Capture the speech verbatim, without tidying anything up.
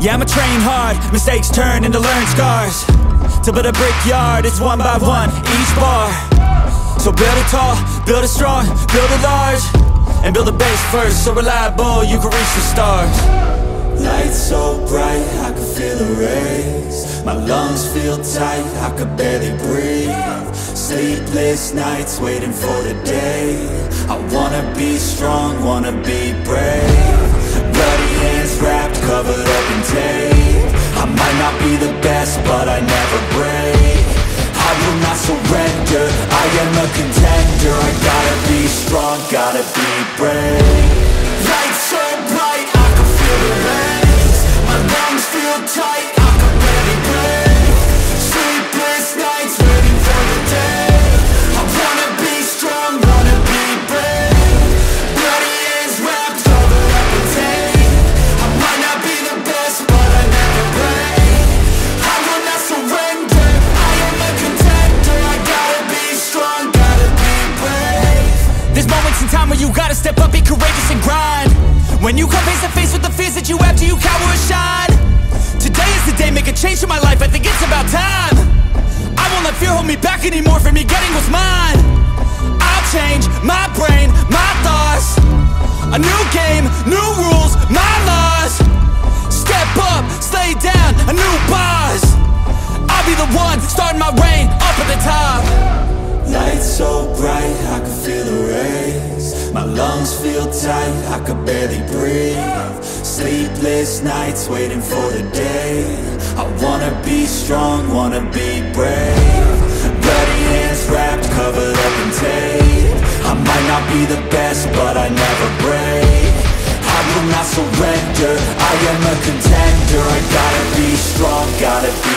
Yeah, I'ma train hard, mistakes turn into learned scars. To build a brickyard, it's one by one, each bar. So build it tall, build it strong, build it large, and build a base first, so reliable you can reach the stars. Lights so bright, I can feel the rays. My lungs feel tight, I could barely breathe. Sleepless nights waiting for the day. I wanna be strong, wanna be brave. Bloody hands wrapped, covered up in tape. I might not be the best, but I never break. I will not surrender, I am a contender. I gotta be strong, gotta be brave. Lights so bright, I can feel the rays. My lungs feel tight, I can barely breathe. Sleepless nights waiting for the day. I wanna be strong, wanna be brave. Bloody hands wrapped, covered up in tape. I might not be the best, but I never break. I will not surrender, I am a contender. I gotta be strong, gotta be brave. There's moments in time where you gotta step up, be courageous and grind. When you come face to face with the fears that you have, do you cower or shine? Today is the day, make a change in my life, I think it's about time. I won't let fear hold me back anymore from me getting what's mine. I'll change my brain, my thoughts. A new game, new rules, my laws. Step up, slay down, a new boss. I'll be the one, starting my reign, up at the top. Lights so bright, I can feel the rays. My lungs feel tight, I could barely breathe. Sleepless nights waiting for the day. I wanna be strong, wanna be brave. Bloody hands wrapped, covered up in tape. I might not be the best, but I never break. I will not surrender, I am a contender. I gotta be strong, gotta be